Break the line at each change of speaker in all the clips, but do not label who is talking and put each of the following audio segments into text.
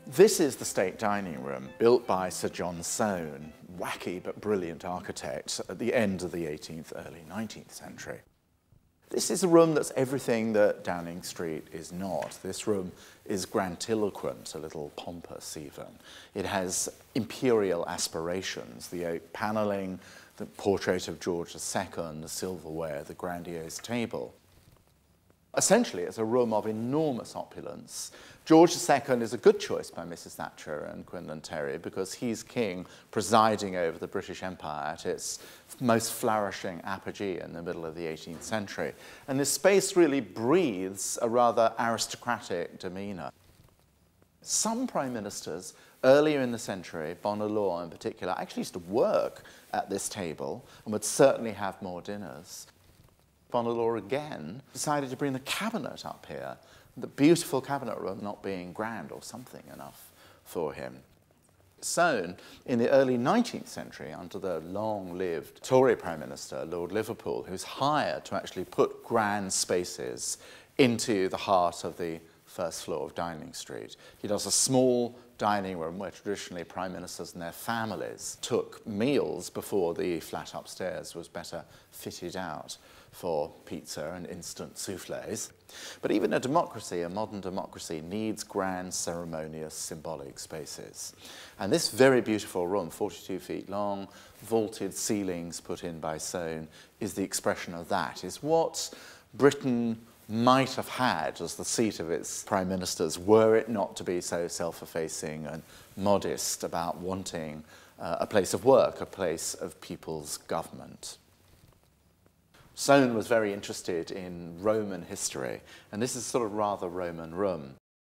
This is the state dining room, built by Sir John Soane, wacky but brilliant architect at the end of the 18th, early 19th century. This is a room that's everything that Downing Street is not. This room is grandiloquent, a little pompous even. It has imperial aspirations, the oak panelling, the portrait of George II, the silverware, the grandiose table. Essentially, it's a room of enormous opulence. George II is a good choice by Mrs. Thatcher and Quinlan Terry because he's king presiding over the British Empire at its most flourishing apogee in the middle of the 18th century. And this space really breathes a rather aristocratic demeanour. Some prime ministers earlier in the century, Bonner-Law in particular, actually used to work at this table and would certainly have more dinners. Bonner-Law again decided to bring the cabinet up here, the beautiful cabinet room not being grand or something enough for him. Soane, in the early 19th century, under the long-lived Tory Prime Minister, Lord Liverpool, who's hired to actually put grand spaces into the heart of the first floor of Downing Street. He does a small dining room where traditionally prime ministers and their families took meals before the flat upstairs was better fitted out for pizza and instant soufflés. But even a democracy, a modern democracy, needs grand, ceremonious, symbolic spaces. And this very beautiful room, 42 feet long, vaulted ceilings put in by Soane, is the expression of that, is what Britain might have had as the seat of its prime ministers were it not to be so self-effacing and modest about wanting a place of work, a place of people's government. Soane was very interested in Roman history, and this is sort of rather Roman room.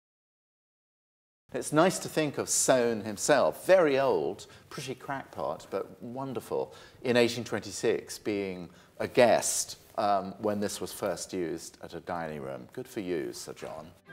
It's nice to think of Soane himself, very old, pretty crackpot, but wonderful, in 1826 being a guest when this was first used at a dining room. Good for you, Sir John.